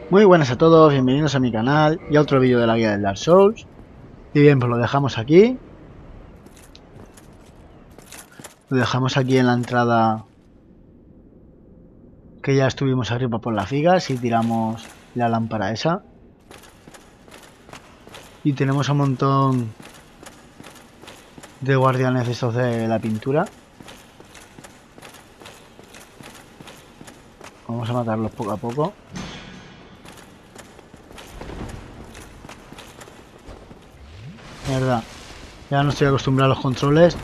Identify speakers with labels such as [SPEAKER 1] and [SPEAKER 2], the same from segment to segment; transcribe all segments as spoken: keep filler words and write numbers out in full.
[SPEAKER 1] Muy buenas a todos, bienvenidos a mi canal y a otro vídeo de la guía del Dark Souls. Y bien, pues lo dejamos aquí. Lo dejamos aquí en la entrada que ya estuvimos arriba por las vigas y tiramos la lámpara esa. Y tenemos un montón de guardianes de estos de la pintura. Vamos a matarlos poco a poco. Mierda, ya no estoy acostumbrado a los controles.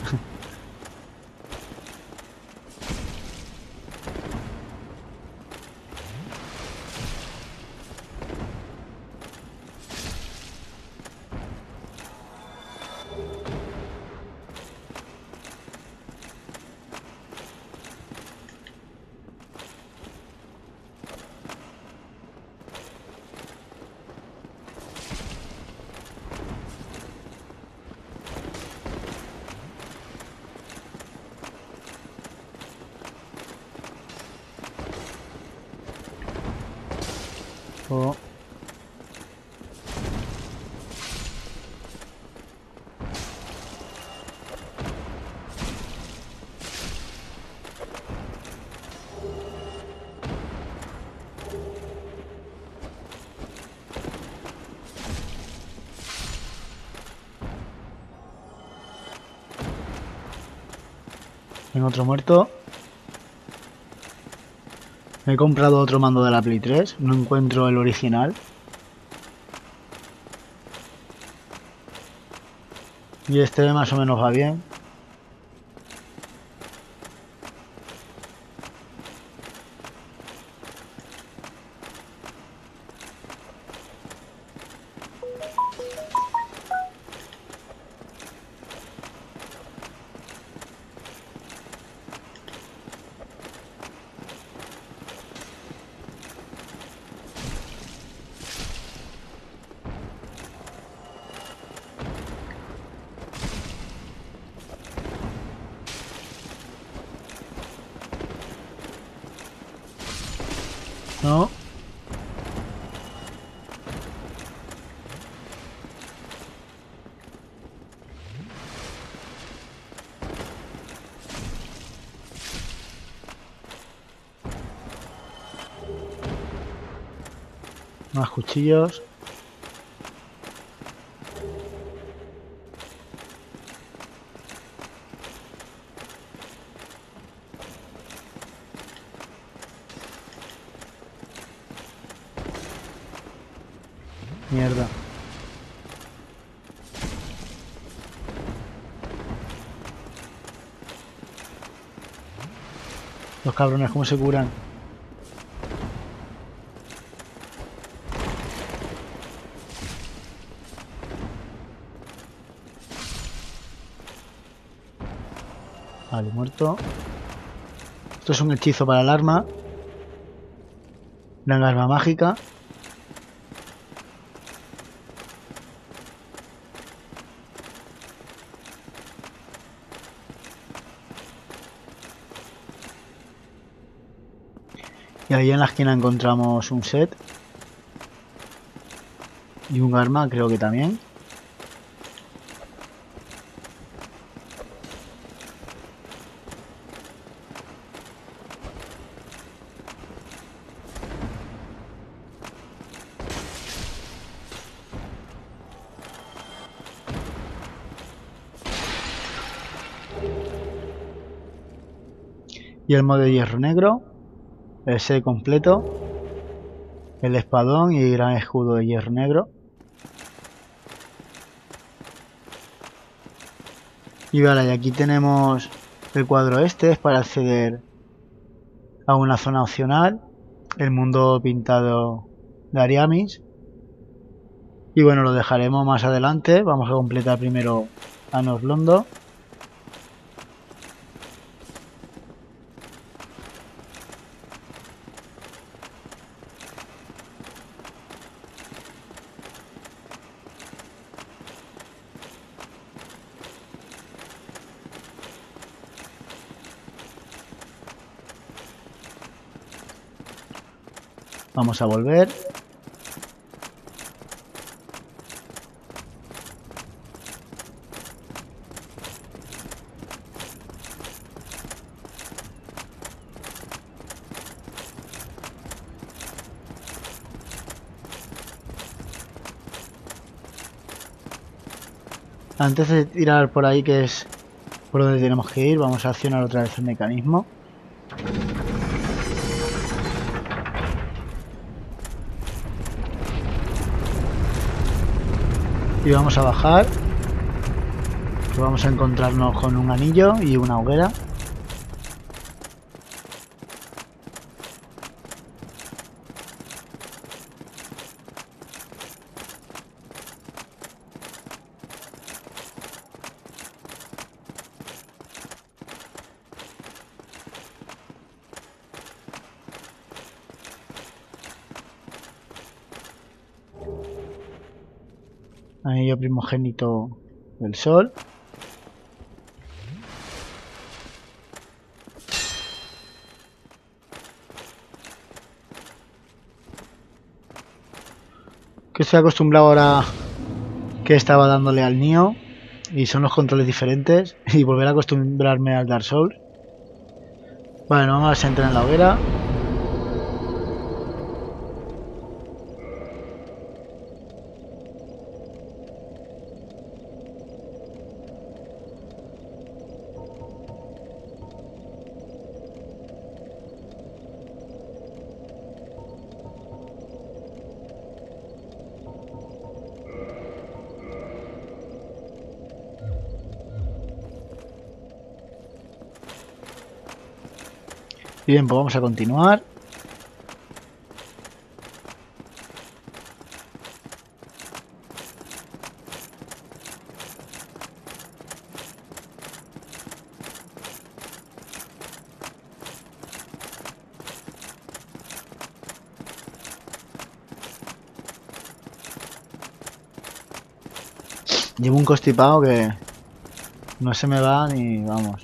[SPEAKER 1] Oh. Tengo otro muerto. Me he comprado otro mando de la Play tres. No encuentro el original. Y este más o menos va bien. No. Más cuchillos. Mierda. Los cabrones, ¿cómo se curan? Vale, muerto. Esto es un hechizo para el arma. Una arma mágica. Y ahí en la esquina encontramos un set. Y un arma, creo que también. Y el modo de hierro negro. El set completo. El espadón y gran escudo de hierro negro. Y vale, y aquí tenemos el cuadro este, es para acceder a una zona opcional, el mundo pintado de Ariamis. Y bueno, lo dejaremos más adelante, vamos a completar primero Anor Londo. Vamos a volver. Antes de tirar por ahí, que es por donde tenemos que ir, vamos a accionar otra vez el mecanismo. Y vamos a bajar. Que vamos a encontrarnos con un anillo y una hoguera. Anillo primogénito del sol. Que estoy acostumbrado ahora que estaba dándole al Nioh y son los controles diferentes y volver a acostumbrarme al Dark Souls. Bueno, vamos a entrar en la hoguera. Y bien, pues vamos a continuar. Llevo un constipado que no se me va ni vamos.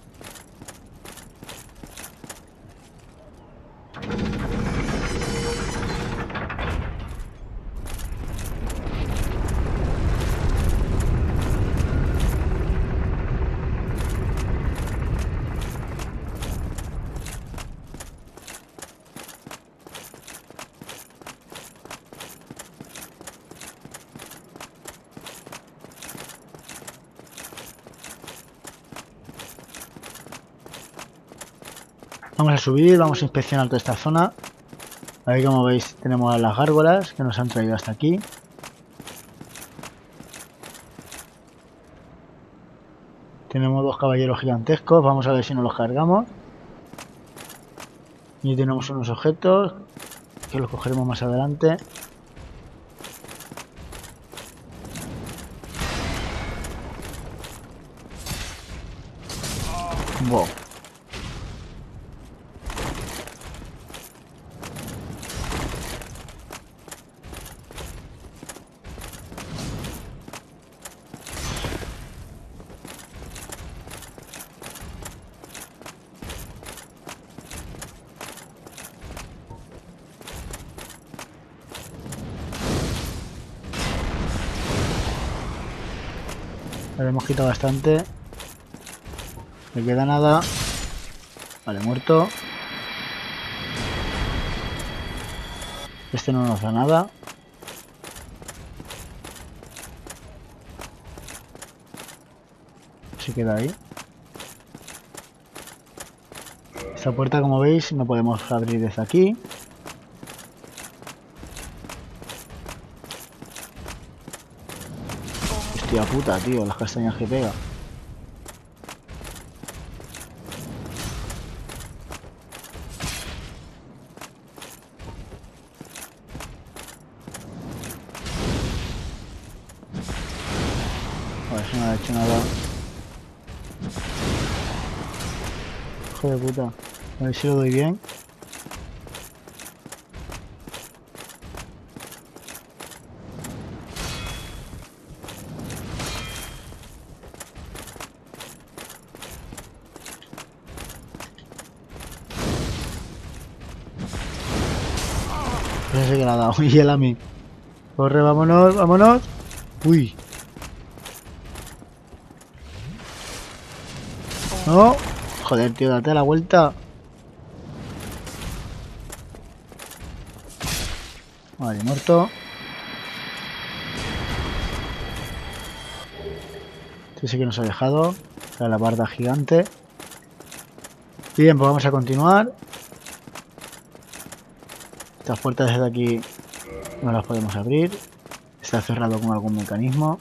[SPEAKER 1] Vamos a subir, vamos a inspeccionar toda esta zona. Ahí, como veis, tenemos las gárgolas que nos han traído hasta aquí. Tenemos dos caballeros gigantescos, vamos a ver si nos los cargamos. Y tenemos unos objetos que los cogeremos más adelante. Wow. Le hemos quitado bastante. Me queda nada. Vale, muerto. Este no nos da nada. Se queda ahí. Esta puerta, como veis, no podemos abrir desde aquí. Hostia puta, tío, las castañas que pega. A ver si no ha hecho nada. Hijo de puta. A ver si lo doy bien. No sé qué le ha dado. Y él a mí. Corre, vámonos, vámonos. Uy. No. Joder, tío, date la vuelta. Vale, muerto. Este sí que nos ha dejado. La alabarda gigante. Bien, pues vamos a continuar. Estas puertas desde aquí no las podemos abrir. Está cerrado con algún mecanismo.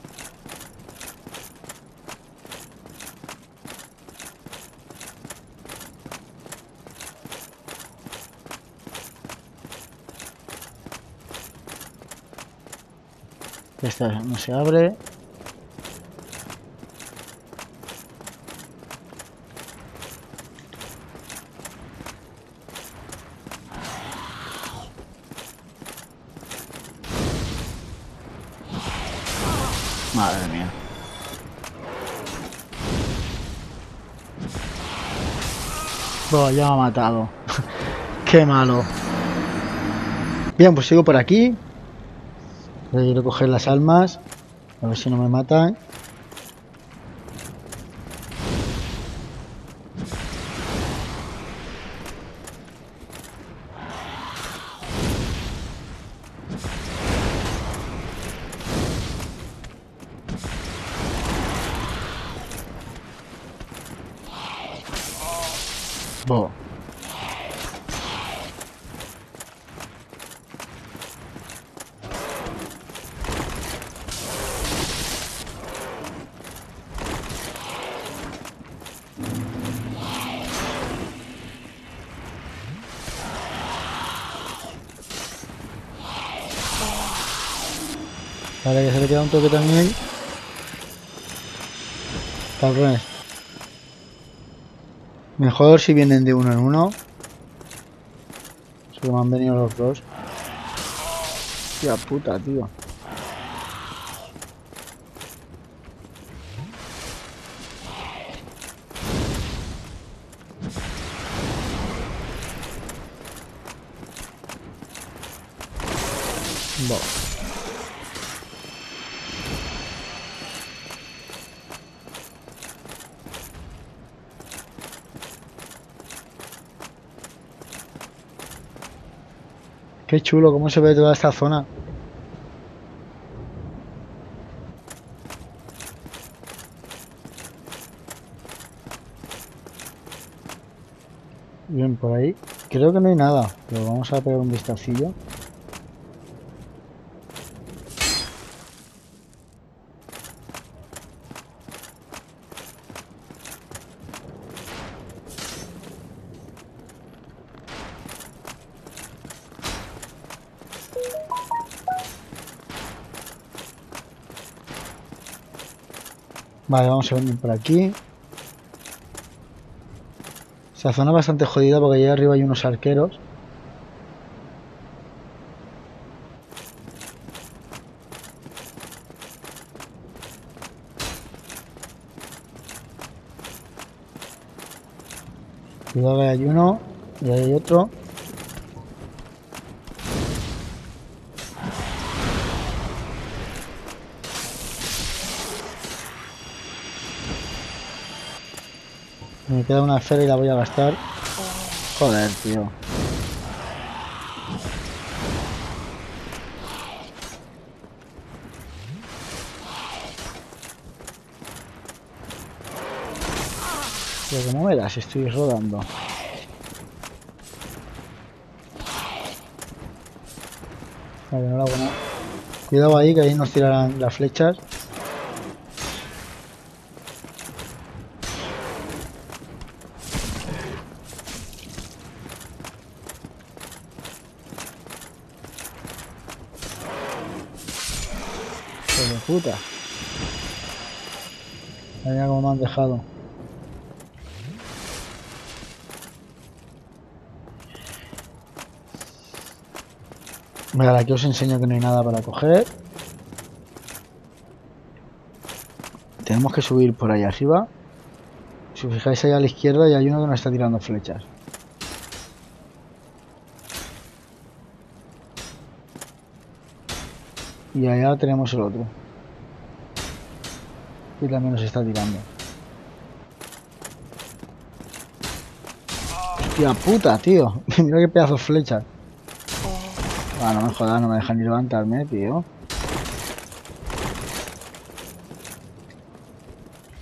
[SPEAKER 1] Esta no se abre. Madre mía. Oh, ya me ha matado. Qué malo. Bien, pues sigo por aquí. Voy a ir a coger las almas. A ver si no me matan. Bo. Vale, que se le queda un toque también. Cabrones. Mejor si vienen de uno en uno. Se me han venido los dos. Hostia puta, tío. Bo. Qué chulo, cómo se ve toda esta zona. Bien, por ahí. Creo que no hay nada, pero vamos a pegar un vistacillo. Vale, vamos a venir por aquí. Esa zona es bastante jodida porque allá arriba hay unos arqueros. Cuidado que hay uno y ahí hay otro. Me queda una esfera y la voy a gastar. Joder, tío. Pero ¿cómo me das? Estoy rodando. Vale, no lo hago nada. Cuidado ahí, que ahí nos tirarán las flechas. Hijo de puta. Mira cómo me han dejado. Vale, aquí os enseño que no hay nada para coger. Tenemos que subir por ahí arriba. Si os fijáis ahí a la izquierda y hay uno que nos está tirando flechas. Y allá tenemos el otro. Y también nos está tirando. Hostia puta, tío. Mira qué pedazo de flechas. Ah, no me jodas, no me dejan ni levantarme, tío.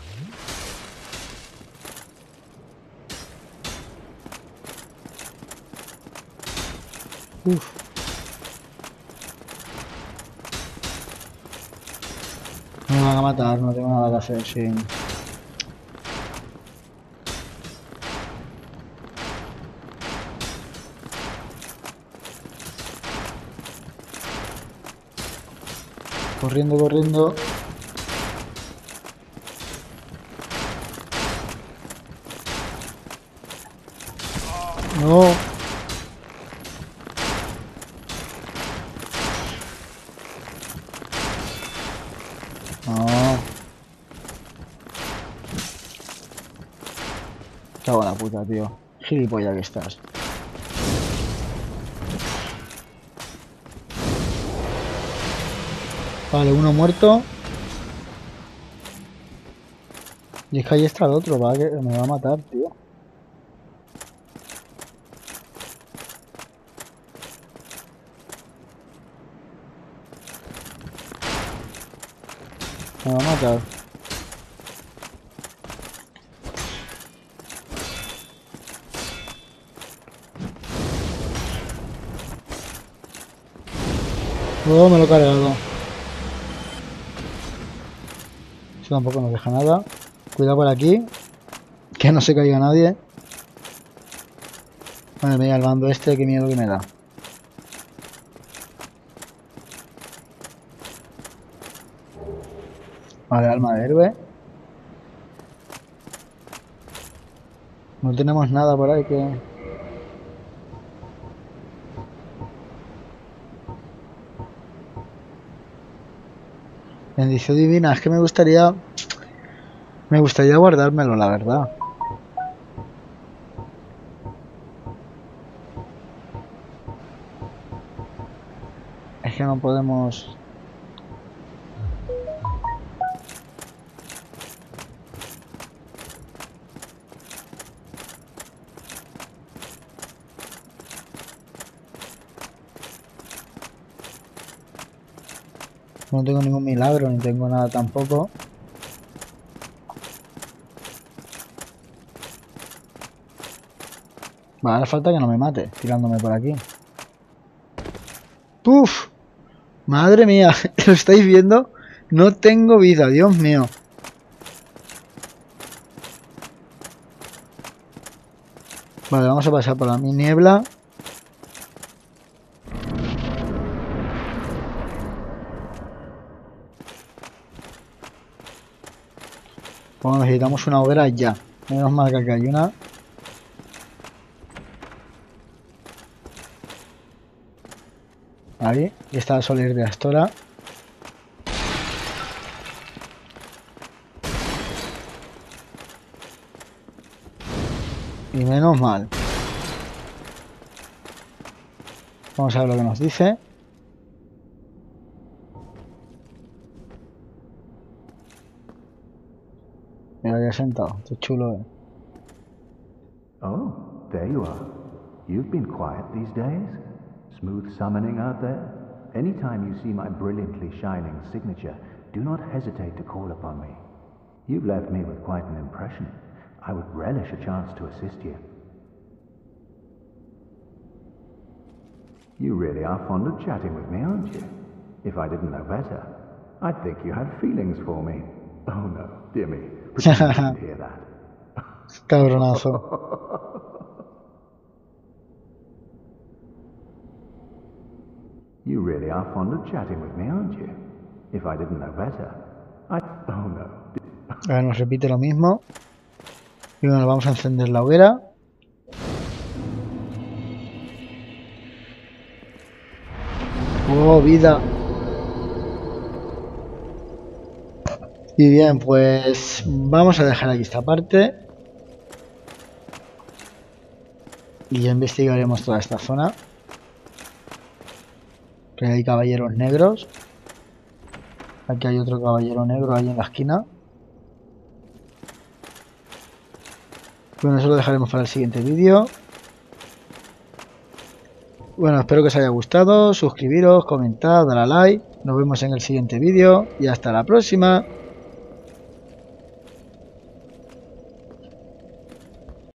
[SPEAKER 1] Me van a matar, no tengo nada que hacer, sí. Corriendo, corriendo. No. No. Cago en la puta, tío. Gilipollas que estás. Vale, uno muerto. Y es que ahí está el otro, va, que me va a matar, tío. Me va a matar. Luego me lo he cargado. Eso tampoco nos deja nada. Cuidado por aquí. Que no se caiga nadie. Madre mía, el bando este, qué miedo que me da. Vale, alma de héroe. No tenemos nada por ahí que... Bendición divina, es que me gustaría... Me gustaría guardármelo, la verdad. Es que no podemos... No tengo ningún milagro, ni tengo nada tampoco. Vale, ahora falta que no me mate, tirándome por aquí. ¡Puf! Madre mía, ¿lo estáis viendo? No tengo vida, Dios mío. Vale, vamos a pasar por la mi niebla. Bueno, necesitamos una hoguera ya. Menos mal que aquí hay una. Ahí, y está el Soler de Astora. Y menos mal. Vamos a ver lo que nos dice. Mira, ya sentado. Qué chulo, eh.
[SPEAKER 2] Oh, there you are. You've been quiet these days. Smooth summoning out there. Anytime you see my brilliantly shining signature, do not hesitate to call upon me. You've left me with quite an impression. I would relish a chance to assist you. You really are fond of chatting with me, aren't you? If I didn't know better, I'd think you had feelings for me. Oh no, dear me. Pretend you didn't hear that.
[SPEAKER 1] Cabronazo.
[SPEAKER 2] You really are fond of chatting with me, aren't you? If I didn't know better, I... Oh no.
[SPEAKER 1] Ahora nos repite lo mismo. Y bueno, vamos a encender la hoguera. Oh, vida. Y bien, pues vamos a dejar aquí esta parte. Y ya investigaremos toda esta zona. Que hay caballeros negros. Aquí hay otro caballero negro ahí en la esquina. Bueno, eso lo dejaremos para el siguiente vídeo. Bueno, espero que os haya gustado. Suscribiros, comentad, dar a like. Nos vemos en el siguiente vídeo y hasta la próxima.